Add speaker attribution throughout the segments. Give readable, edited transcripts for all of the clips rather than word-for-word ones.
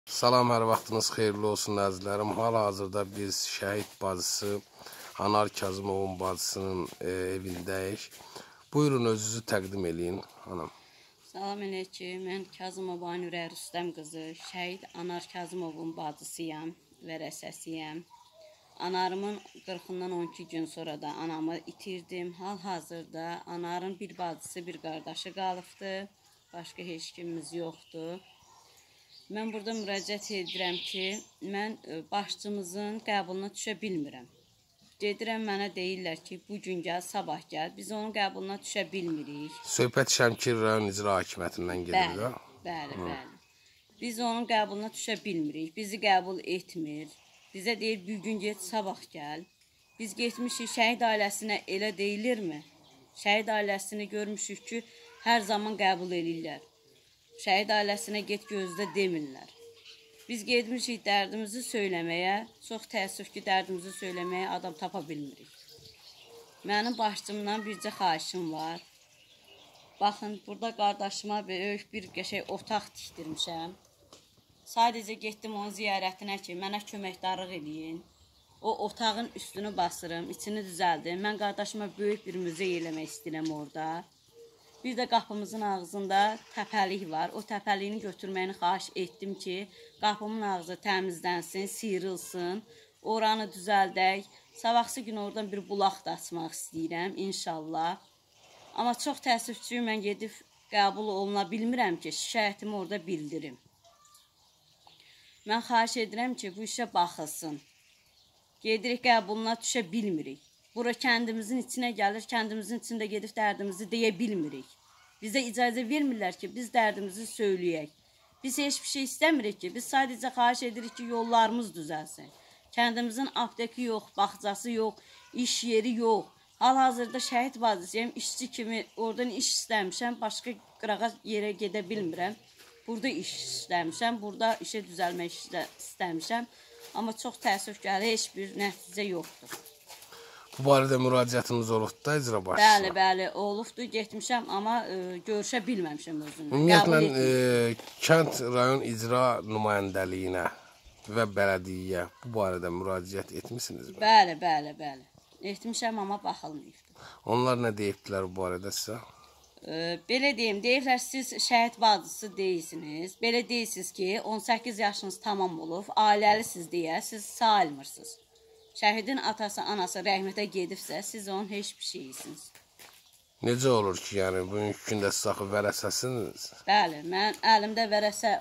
Speaker 1: Salam, hər vaxtınız xeyirli olsun əzizlərim. Hal-hazırda biz şəhid bacısı Anar Kazımovun bacısının evindəyik. Buyurun, özünüzü təqdim eləyin, hanım.
Speaker 2: Salam aleyküm, mən Kazımov Aynurə Rüstəm qızı, şəhid Anar Kazımovun bacısıyam, vərəsəsiyəm. Anarımın 40-dan 12 gün sonra da anamı itirdim. Hal-hazırda Anarın bir bacısı, bir qardaşı qalıbdır. Başqa heç kimimiz yoxdur. Mən burada müraciət edirəm ki, mən başçımızın qəbuluna düşə bilmirəm. Gedirəm, mənə deyirlər ki, bugün gəl, sabah gəl. Biz onun qəbuluna düşə bilmirik.
Speaker 1: Söhbət Şəmkir rayon icra hakimiyyətindən gedir də.
Speaker 2: Bəli. Biz onun qəbuluna düşə bilmirik. Bizi qəbul etmir. Bizə deyir, bugün get, sabah gəl. Biz getmişik, şəhid ailəsinə elə deyilirmi? Şəhid ailəsini görmüşük ki, hər zaman qəbul edirlər. Şəhid ailəsinə get gözlə demirlər. Biz getmişik dərdimizi söyləməyə, çox təəssüf ki, dərdimizi söyləməyə adam tapa bilmirik. Mənim başçımdan bircə xahişim var. Baxın, burada qardaşıma böyük bir qəşəng otaq tikdirmişəm. Sadəcə getdim onun ziyarətinə ki, mənə köməkdarlıq eləyin. O otağın üstünü basırım, içini düzəldim. Mən qardaşıma böyük bir muzey eləmək istəyirəm orada. Bir də qapımızın ağzında təpəlik var. O təpəliyini götürməyini xahiş etdim ki, qapımın ağzı təmizlənsin, sıyrılsın, oranı düzəldək. Sabahsı gün oradan bir bulaq da açmaq istəyirəm, inşallah. Amma çox təəssüfçüyüm, mən gedib qəbul oluna bilmirəm ki, şikayətimi orada bildirim. Mən xahiş edirəm ki, bu işə baxılsın. Gedirik qəbuluna düşə bilmirik. Bura kəndimizin içinə gəlir, kəndimizin içində gedib dərdimizi deyə bilmirik. Bizə icazə vermirlər ki, biz dərdimizi söyləyək. Biz heç bir şey istəmirik ki, biz sadəcə xahiş edirik ki, yollarımız düzəlsin. Kəndimizin apteki yox, bağçası yox, iş yeri yox. Hal-hazırda şəhid bacısıyam, işçi kimi oradan iş istəmişəm, başqa qırağa yerə gedə bilmirəm. Burada iş istəmişəm, burada işə düzəlmək istəmişəm. Amma çox təəssüf ki, heç bir nəticə yoxdur.
Speaker 1: Bu barədə müraciətiniz olubdur da icra başçısına?
Speaker 2: Bəli, olubdur, getmişəm, amma görüşə bilməmişəm özümlə.
Speaker 1: Ümumiyyətlə, kənd rayon icra nümayəndəliyinə və bələdiyyəyə bu barədə müraciət etmisinizmi?
Speaker 2: Bəli. Etmişəm, amma baxılmayıbdır.
Speaker 1: Onlar nə deyibdilər bu barədə sizə?
Speaker 2: Belə deyim, deyirlər, siz şəhid bacısı deyilsiniz. Belə deyirsiniz ki, 18 yaşınız tamam olub, ailəlisiniz deyə siz sayılmırsınız. Şəhidin atası, anası rəhmətə gedibsə, siz onun heç bir şeyisiniz.
Speaker 1: Necə olur ki, yəni bugünkü gündə siz axı vərəsəsiniz?
Speaker 2: Bəli, mən əlimdə vərəsə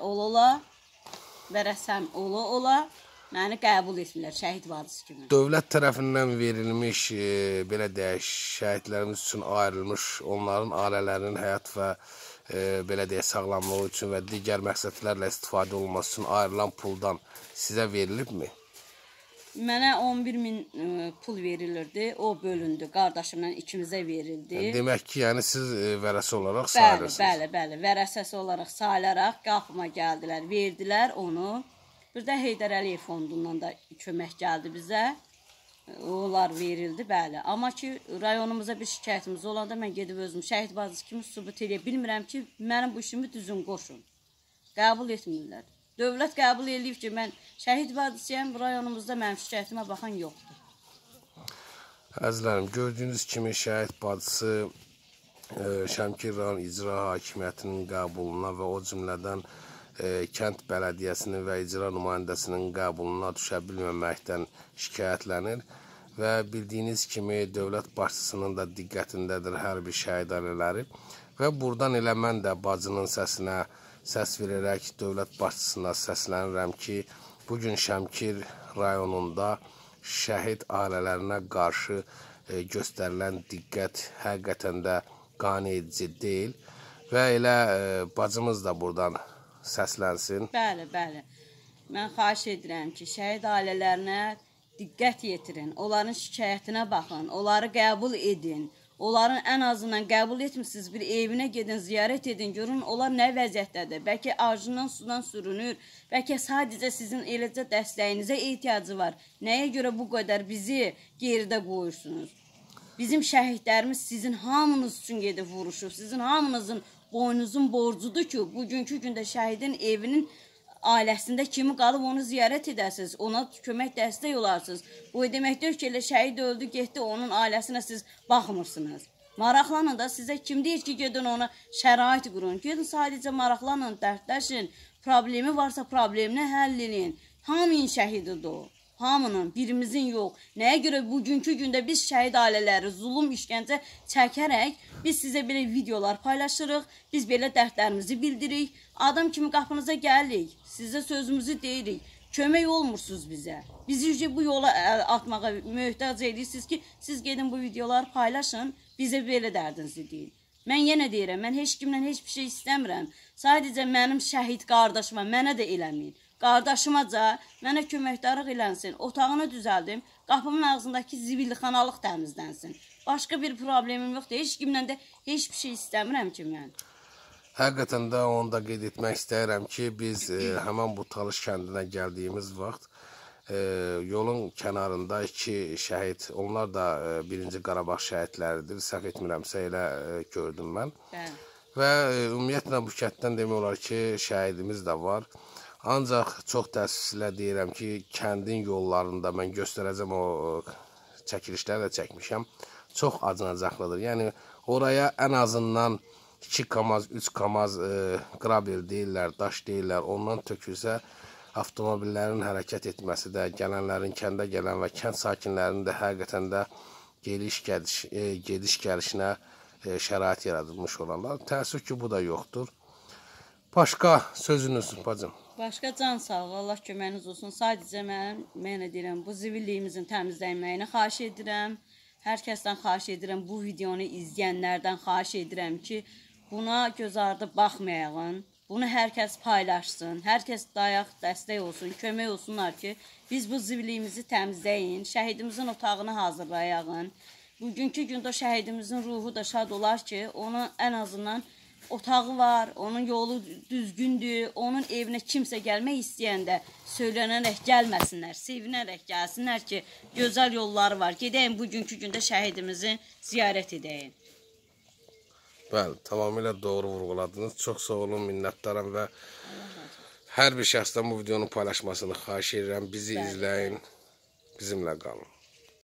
Speaker 2: vərəsəm ola, məni qəbul etmirlər şəhid bacısı kimi.
Speaker 1: Dövlət tərəfindən verilmiş, belə deyək, şəhidlərimiz üçün ayrılmış, onların ailələrinin həyat və belə deyək, sağlamlığı üçün və digər məqsədlərlə istifadə olunması üçün ayrılan puldan sizə verilibmi?
Speaker 2: Mənə 11.000 pul verilirdi, o bölündü, qardaşımla ikimizə verildi.
Speaker 1: Demək ki, yəni siz vərəsə olaraq sayılırsınız.
Speaker 2: Bəli, vərəsəsi olaraq sayılaraq qapıma gəldilər, verdilər onu. Bir də Heydər Əliyev fondundan da kömək gəldi bizə, onlar verildi, bəli. Amma ki, rayonumuza bir şikayətimiz olanda mən gedib özüm şəhid bacısı kimi sübut edə bilmirəm ki, mənim bu işimi düzün qoşun. Qəbul etmirlər. Dövlət qəbul edib ki, mən şəhid bacısıyam, rayonumuzda mənim şikayətimə baxan yoxdur.
Speaker 1: Əzizlərim, gördüyünüz kimi şəhid bacısı Şəmkir rayon icra hakimiyyətinin qəbuluna və o cümlədən kənd bələdiyyəsinin və icra nümayəndəsinin qəbuluna düşə bilməməkdən şikayətlənir və bildiyiniz kimi dövlət başçısının da diqqətindədir hər bir şəhid ailələri və buradan elə mən də bacının səsinə səs verərək dövlət başçısına səslənirəm ki, bugün Şəmkir rayonunda şəhid ailələrinə qarşı göstərilən diqqət həqiqətən də qane edici deyil və elə bacımız da buradan səslənsin.
Speaker 2: Bəli. Mən xahiş edirəm ki, şəhid ailələrinə diqqət yetirin, onların şikayətinə baxın, onları qəbul edin. Onların ən azından qəbul etmişsiniz, bir evinə gedin, ziyarət edin, görün, onlar nə vəziyyətdədir. Bəlkə acından sudan sürünür, bəlkə sadəcə sizin eləcə dəstəyinizə ehtiyacı var. Nəyə görə bu qədər bizi geridə qoyursunuz? Bizim şəhidlərimiz sizin hamınız üçün gedib vuruşub, sizin hamınızın boynunuzun borcudur ki, bugünkü gündə şəhidin evinin ailəsində kimi qalıb onu ziyarət edəsiniz, ona kömək dəstək olarsınız. Bu demək deyil ki, elə şəhid öldü, getdi, onun ailəsinə siz baxmırsınız. Maraqlanın da, sizə kim deyir ki, gedin ona şərait qurun. Gedin sadəcə maraqlanın, dərdləşin, problemi varsa problemini həll edin. Hamının şəhididir o. Hamının, birimizin yox. Nəyə görə bugünkü gündə biz şəhid ailələri zulm, işgəncə çəkərək biz sizə belə videolar paylaşırıq, biz belə dərdlərimizi bildiririk. Adam kimi qapınıza gəlirik, sizə sözümüzü deyirik. Kömək olmursunuz bizə. Bizi bu yola atmağa möhtac edirsiniz ki, siz gedin bu videoları paylaşın, bizə belə dərdinizi deyin. Mən yenə deyirəm, mən heç kimdən heç bir şey istəmirəm. Sadəcə mənim şəhid qardaşıma, mənə də eləməyin. Qardaşımaca mənə köməkdarlıq elənsin, otağını düzəldim, qapımın ağzındakı zibilxanalıq təmizlənsin. Başqa bir problemim yoxdur, heç kimdən də heç bir şey istəmirəm ki mən.
Speaker 1: Həqiqətən də onu da qeyd etmək istəyirəm ki, biz həmən bu Talış kəndinə gəldiyimiz vaxt yolun kənarında iki şəhid, onlar da 1-ci Qarabağ şəhidləridir, səhv etmirəmsə elə gördüm mən.
Speaker 2: Bəli.
Speaker 1: Və ümumiyyətlə bu kənddən demək olar ki, şəhidimiz də var. Ancaq çox təəssüflə deyirəm ki, kəndin yollarında mən göstərəcəm o çəkilişləri də çəkmişəm. Çox acınacaqlıdır. Yəni oraya ən azından 2 kamaz, 3 kamaz qrabel deyirlər, daş deyirlər. Ondan tökülsə avtomobillərin hərəkət etməsi də, gələnlərin, kəndə gələn və kənd sakinlərinin də həqiqətən də gediş gəlişinə şərait yaradılmış olanlar. Təəssüf ki, bu da yoxdur. Başqa sözünüz bacım?
Speaker 2: Başqa can sağlığı, Allah köməyiniz olsun. Sadəcə mən deyirəm, bu zivilliyimizin təmizlənməyini xahiş edirəm. Hər kəsdən xahiş edirəm, bu videonu izləyənlərdən xahiş edirəm ki, buna göz ardı baxmayağın. Bunu hər kəs paylaşsın, hər kəs dayaq, dəstək olsun, kömək olsunlar ki, biz bu zivilliyimizi təmizləyin, şəhidimizin otağını hazırlayağın. Bugünkü gündə şəhidimizin ruhu da şad olar ki, onu ən azından otağı var, onun yolu düzgündür, onun evinə kimsə gəlmək istəyəndə söylənərək gəlməsinlər, sevinərək gəlsinlər ki, gözəl yolları var. Gedəyin bugünkü gündə şəhidimizi ziyarət edəyin.
Speaker 1: Bəli, tamamilə doğru vurğuladınız. Çox sağ olun, minnətdaram və hər bir şəxsdən bu videonu paylaşmasını xahiş edirəm. Bizi izləyin, bizimlə qalın.